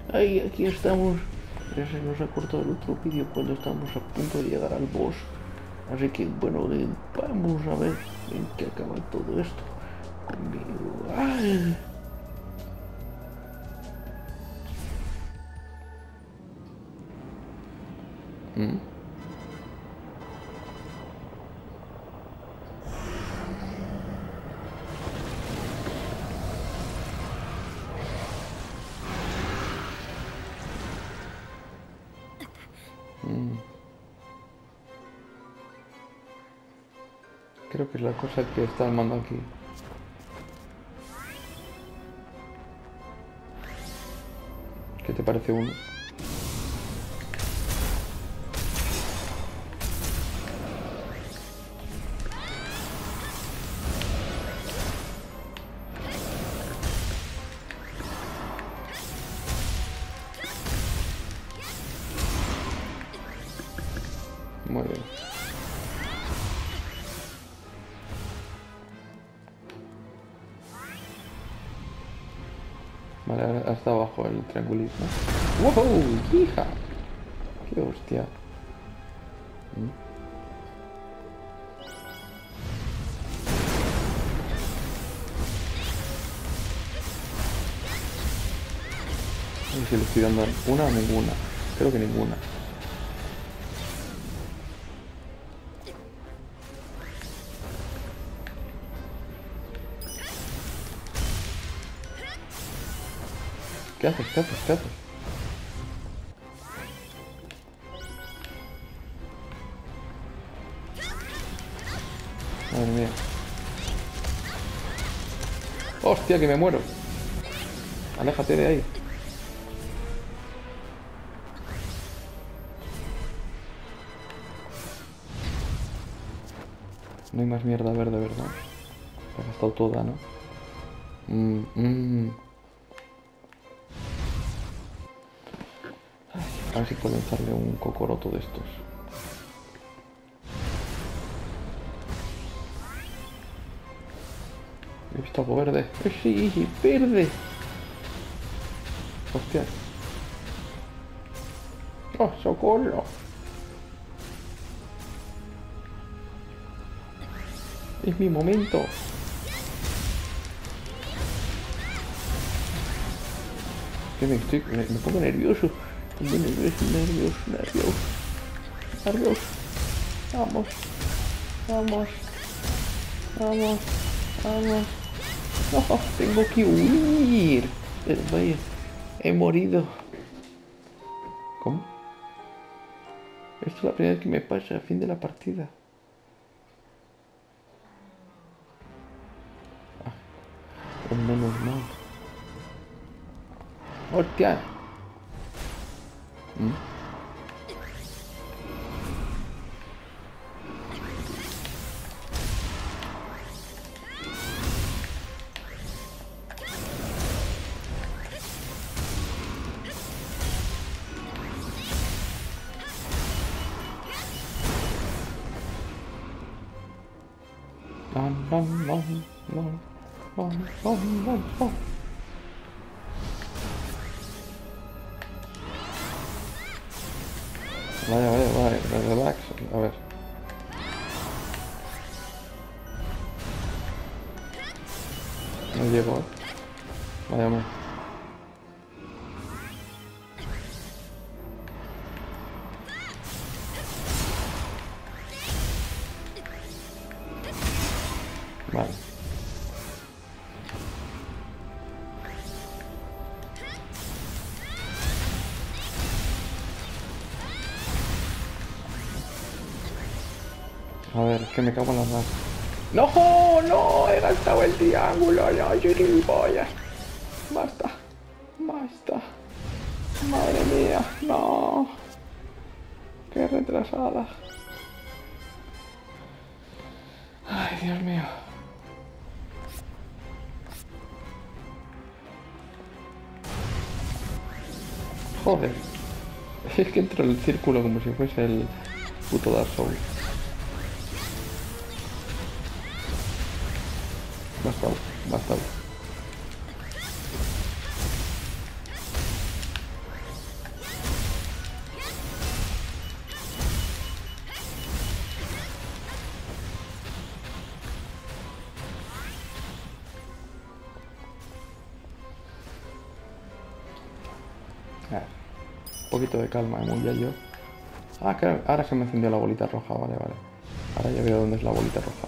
Ay, aquí estamos. Ya se nos ha cortado el otro vídeo cuando estamos a punto de llegar al boss. Así que bueno, vamos a ver en qué acaba todo esto conmigo. ¡Ay! ¿Mm? Creo que es la cosa que está armando aquí. ¿Qué te parece uno? Muy bien. Vale, ahora hasta abajo el triangulismo. ¡Wow! ¡Hija! ¡Qué hostia! No sé si le estoy dando una o ninguna. Creo que ninguna. ¿Qué haces? ¿Qué haces? ¿Qué haces? Madre mía. ¡Hostia, que me muero! Aléjate de ahí. No hay más mierda verde, ¿verdad? Se ha gastado toda, ¿no? A ver si puedo lanzarle un cocoroto de estos. He visto algo verde. ¡Sí, verde! ¡Hostia! ¡Oh, socorro! ¡Es mi momento! Que me pongo nervioso. Nervioso. Vamos. No, tengo que huir. Pero vaya, he morido. ¿Cómo? Esto es la primera vez que me pasa a fin de la partida. Pues menos mal. ¡Hostia! Vamos. Vale, relax. A ver. No llego, ¿eh? Vaya mal. Vale. A ver, es que me cago en las manos. ¡No! He gastado el triángulo. No, soy gilipollas. Basta. Madre mía, no. Qué retrasada. Ay, Dios mío. Joder. Es que entro en el círculo como si fuese el puto Dark Souls. Basta. Ah, un poquito de calma, muy ya yo. Ah, claro, ahora se me encendió la bolita roja, vale, vale. Ahora ya veo dónde es la bolita roja.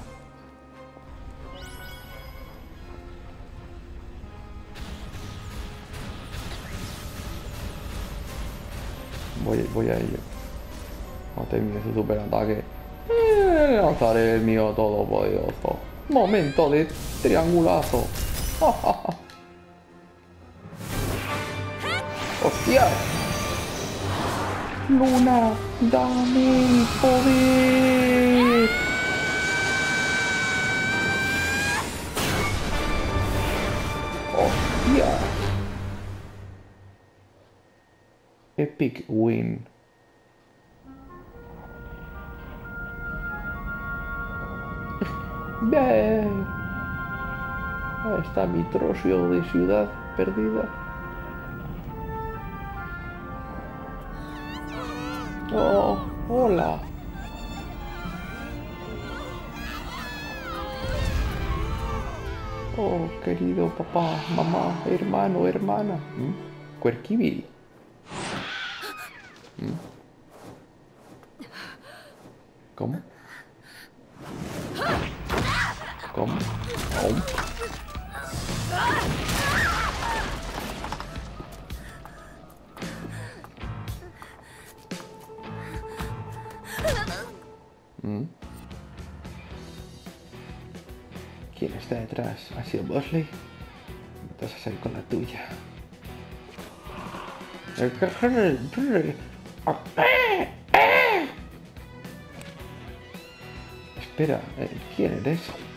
Voy a ello. Cuando termine su superataque, lanzaré el mío todopoderoso. Momento de triangulazo. ¡Hostia! Luna, dame el poder. ¡Hostia! Epic win. Bien. Ahí está mi trocio de ciudad perdida. Oh, hola. Oh, querido papá, mamá, hermano, hermana. Querquibiri. ¿Cómo? ¿Cómo? ¿Cómo? ¿Quién está detrás? ¿Ha sido Bosley? Te vas a salir con la tuya. Espera, ¿quién eres?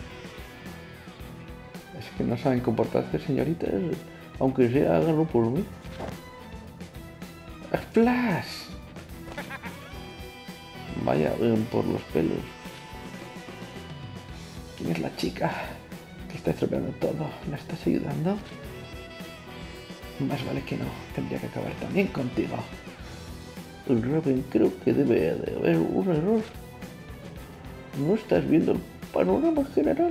Es que no saben comportarse, señoritas. Aunque sea, háganlo por mí. ¡Flash! Vaya, por los pelos. ¿Quién es la chica que está estropeando todo? ¿La estás ayudando? Más vale que no. Tendría que acabar también contigo. Raven, creo que debe de haber un error. ¿No estás viendo el panorama general?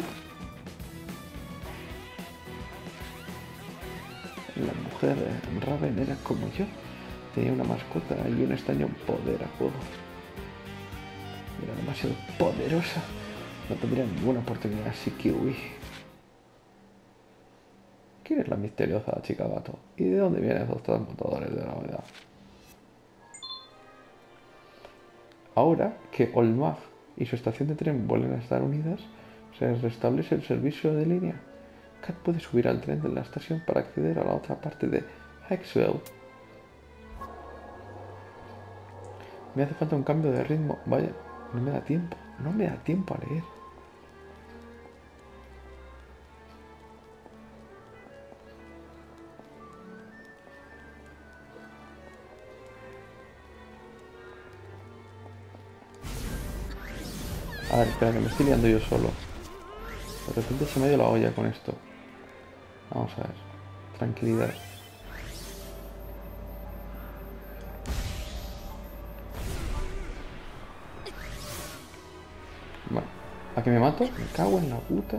La mujer Raven era como yo. Tenía una mascota y un extraño poder a juego. Era demasiado poderosa. No tendría ninguna oportunidad, así que huí. ¿Quién es la misteriosa chica gato? ¿Y de dónde vienen esos transmutadores de gravedad? Ahora que Olmag y su estación de tren vuelven a estar unidas, se restablece el servicio de línea. Kat puede subir al tren de la estación para acceder a la otra parte de Hexwell. Me hace falta un cambio de ritmo. Vaya, no me da tiempo. No me da tiempo a leer. A ver, espera, que me estoy liando yo solo. De repente se me ha ido la olla con esto. Vamos a ver. Tranquilidad. Bueno, ¿a que me mato? Me cago en la puta.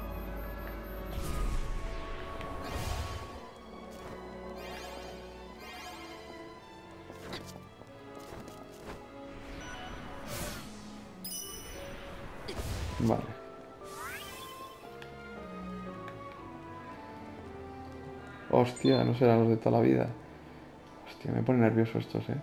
Vale. Hostia, no serán los de toda la vida. Hostia, me pone nervioso estos, ¿eh?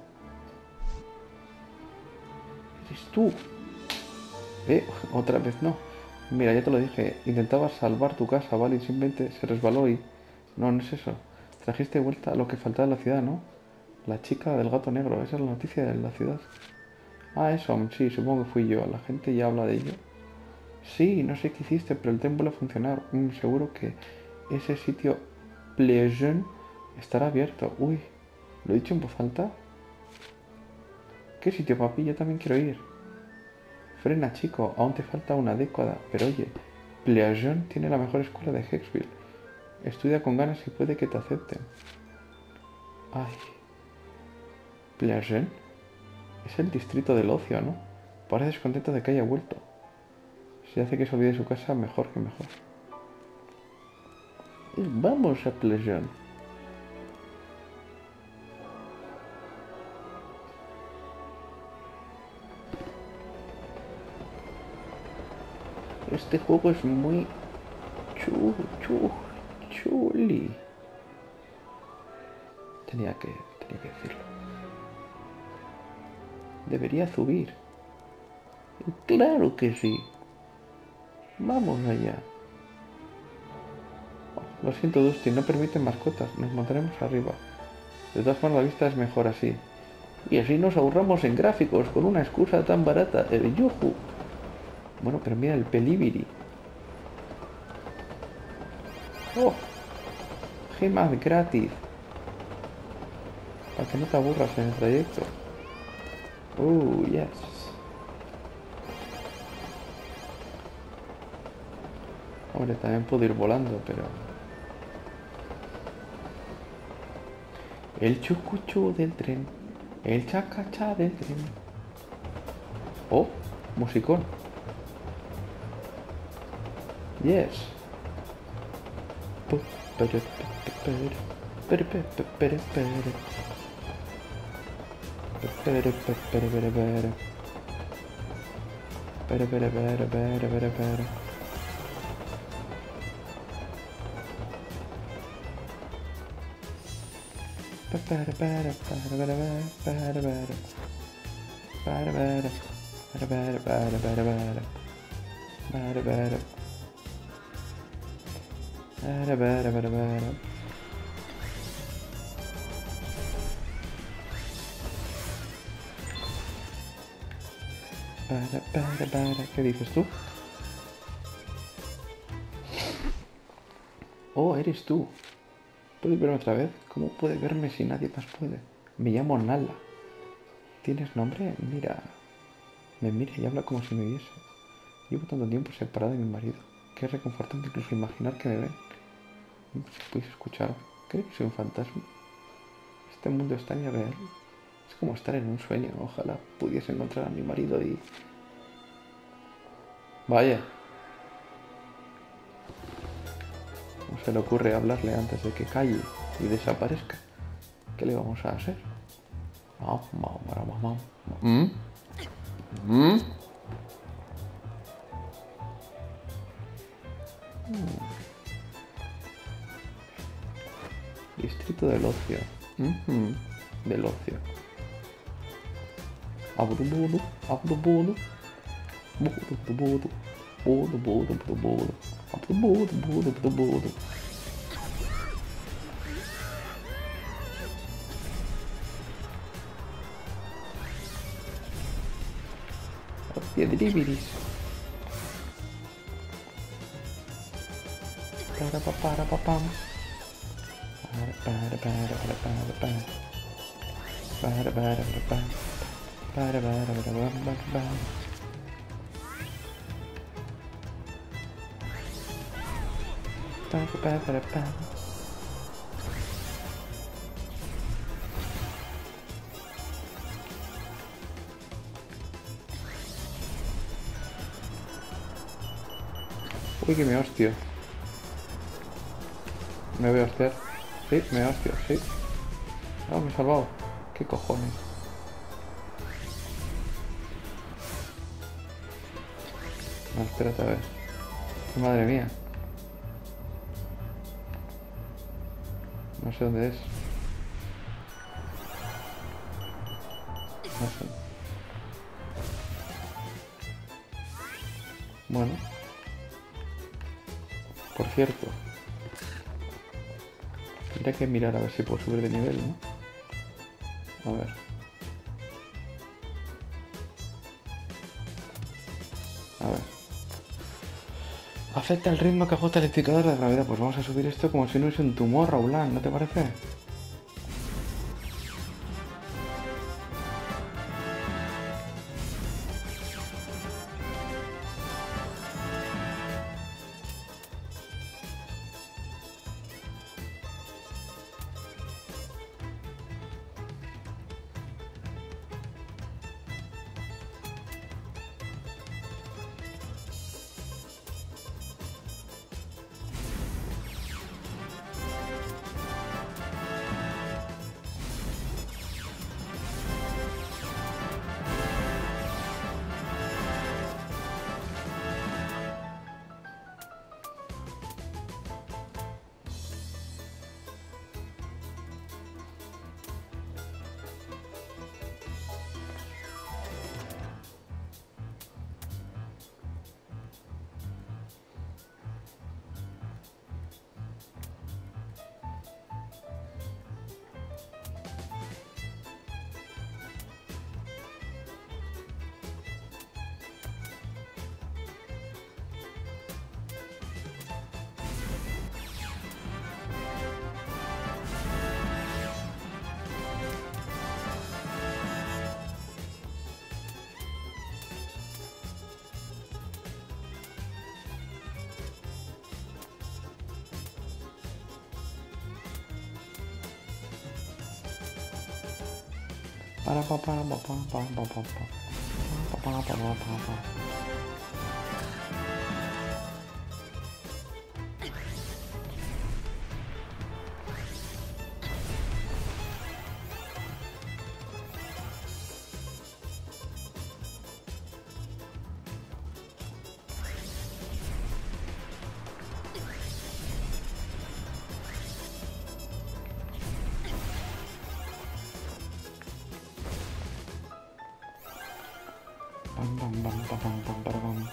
¿Eres tú? Otra vez no. Mira, ya te lo dije. Intentabas salvar tu casa, ¿vale? Y simplemente se resbaló y... No, no es eso. Trajiste de vuelta lo que faltaba en la ciudad, ¿no? La chica del gato negro. Esa es la noticia de la ciudad. Ah, eso. Sí, supongo que fui yo. La gente ya habla de ello. Sí, no sé qué hiciste, pero el tren vuelve a funcionar. Seguro que ese sitio Pleasant estará abierto. Uy, ¿lo he dicho en voz alta? ¿Qué sitio, papi? Yo también quiero ir. Frena, chico, aún te falta una década. Pero oye, Pleasant tiene la mejor escuela de Hexville. Estudia con ganas y puede que te acepten. Ay. Pleasant es el distrito del ocio, ¿no? Parece descontento de que haya vuelto. Si hace que se olvide su casa, mejor que mejor. Vamos a Pleasant. Este juego es muy chuli. Tenía que decirlo. Debería subir. Claro que sí. Vamos allá. Oh, lo siento, Dusty, no permiten mascotas. Nos montaremos arriba. De todas formas, la vista es mejor así. Y así nos ahorramos en gráficos con una excusa tan barata. El yuju. Bueno, pero mira el pelibiri. Oh, gemas gratis. Para que no te aburras en el trayecto. Oh, yes. Hombre, también puedo ir volando, pero... El chucuchú del tren. El chacachá del tren. Oh, musicón. Yes. ¿Qué dices tú? Oh, eres tú. ¿Puedes verme otra vez? ¿Cómo puede verme si nadie más puede? Me llamo Nala. ¿Tienes nombre? Mira. Me mira y habla como si me viese. Llevo tanto tiempo separado de mi marido que es reconfortante incluso imaginar que me ven. ¿Puedes escuchar? ¿Creo que soy un fantasma? Este mundo es tan irreal. Es como estar en un sueño. Ojalá pudiese encontrar a mi marido y... Vaya. ¿Cómo se le ocurre hablarle antes de que calle y desaparezca? ¿Qué le vamos a hacer? Distrito del ocio. Del ocio. Abrubudu, abrubudu. Budu, budu, budu, budu, budu. Abrubudu, budu, budu, budu. Piedribiris. Para papam. Uy, que me hostio. Me voy a hostiar. Sí, me hostio, sí. Ah, me he salvado. ¿Qué cojones? No, espérate a ver. Madre mía. No sé dónde es. No sé. Bueno. Por cierto. Tendría que mirar a ver si puedo subir de nivel, ¿no? A ver. A ver. Afecta el ritmo que ajusta el indicador de gravedad. Pues vamos a subir esto como si no hubiese un tumor, Raulán, ¿no te parece? Para pa para pa pa pa pa pa pa pa pa pa. Bam, bam, bam, bam, bam, bam, bam.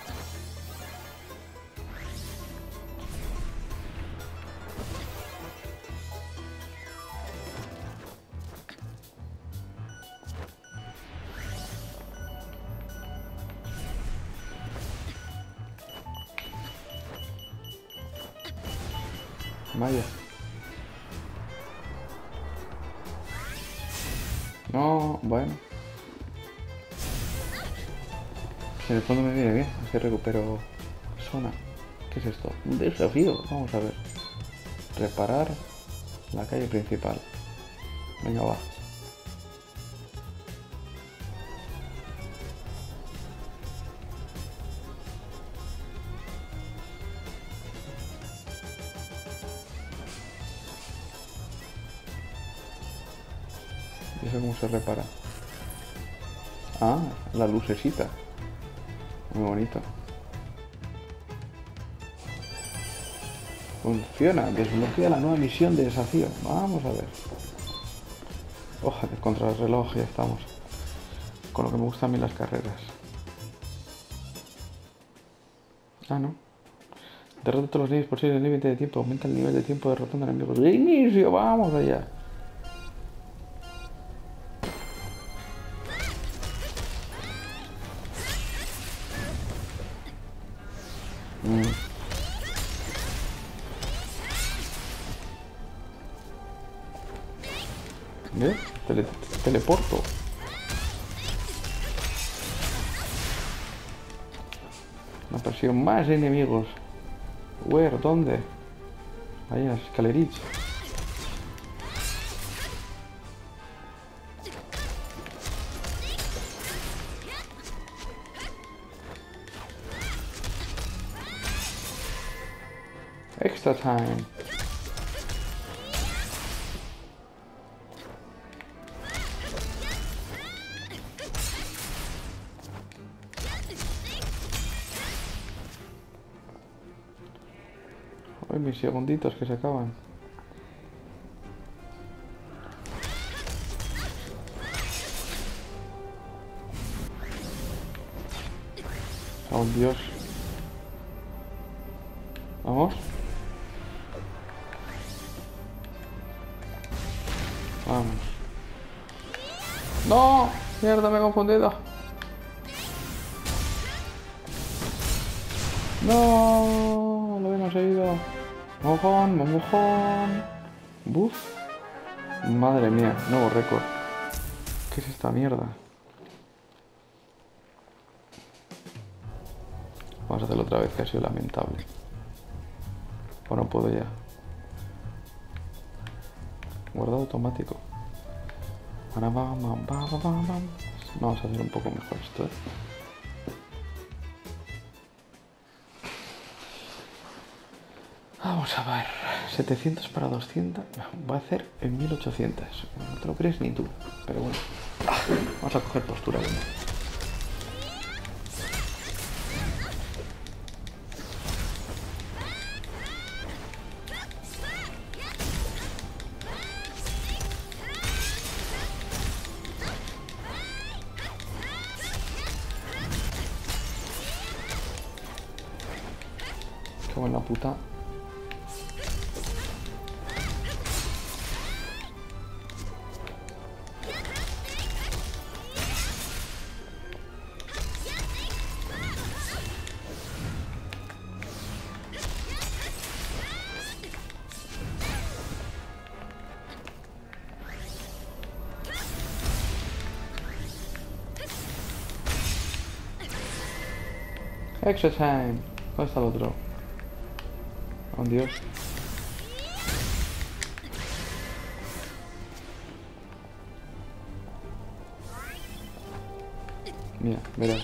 Vaya. No, bueno. En el fondo me viene bien, así recupero zona. ¿Qué es esto? Un desafío. Vamos a ver. Reparar la calle principal. Venga, va. ¿Y eso cómo se repara? Ah, la lucecita. Muy bonito. Funciona. Desbloquea la nueva misión de desafío. Vamos a ver. Hoja de contrarreloj, ya estamos. Con lo que me gustan a mí las carreras. Ah, no. Derrota todos los niveles posibles en el límite de tiempo. Aumenta el nivel de tiempo derrotando enemigos. ¡De inicio! ¡Vamos allá! ¿Ves? Teleporto. Una presión más enemigos. Where? ¿Dónde? Vaya, escalerich. Extra time. Ay, mis segunditos que se acaban. Oh, Dios. Vamos. Vamos. ¡No! ¡Mierda, me he confundido! ¡No! Lo hemos seguido. ¡Mojón! ¡Mojón! ¡Buf! Madre mía, nuevo récord. ¿Qué es esta mierda? Vamos a hacerlo otra vez, que ha sido lamentable. O no puedo ya. Guardado automático. Ahora vamos a hacer un poco mejor esto, ¿eh? Vamos a ver. 700 para 200. Va a hacer en 1800. No te lo crees ni tú. Pero bueno. Vamos a coger postura. Bueno. Qué buena puta. Extra time. ¿Dónde está el otro? Oh, Dios. Mira, verás.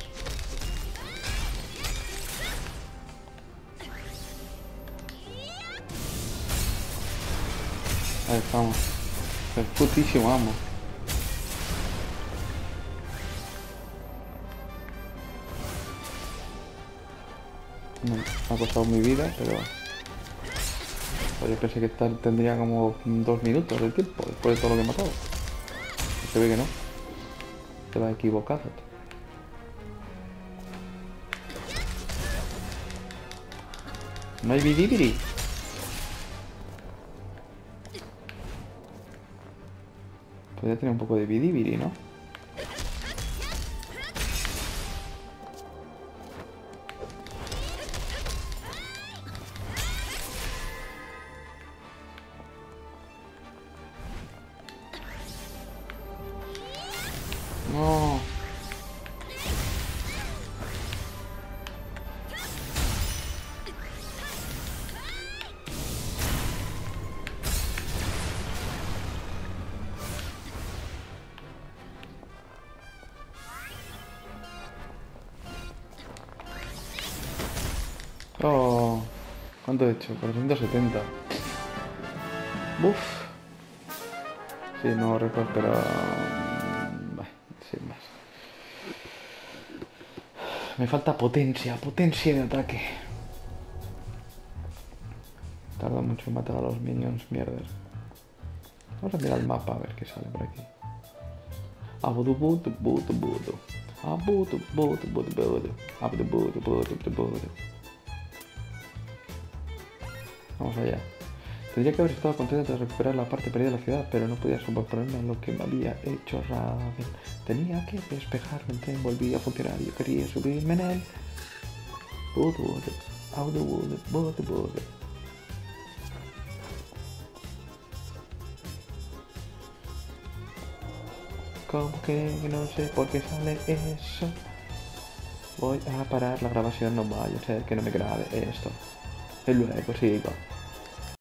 Ahí estamos. El putísimo amo. Me ha costado mi vida, pero... Yo pensé que tendría como 2 minutos de tiempo después de todo lo que he matado. Se ve que no. Te vas equivocado. No hay bidibiri. Podría tener un poco de bidibiri, ¿no? No. Oh. ¿Cuánto he hecho? 470. Uf. Sí, no recuerdo, pero... Bah, sin más. Me falta potencia de ataque. Tarda mucho en matar a los minions, mierdas. Vamos a mirar el mapa a ver qué sale por aquí. Abudu budu budu budu. Abudu budu budu budu. Abudu budu budu budu budu. Vamos allá. Tendría que haber estado contento de recuperar la parte perdida de la ciudad, pero no podía sobreponerme a lo que me había hecho Raven. Tenía que despejarme, el tren volvía a funcionar y yo quería subirme en él. Budu budu. Abudu budu budu budu. Como que no sé por qué sale eso. Voy a parar la grabación, no vaya a ser que no me grabe esto. Y luego sigo.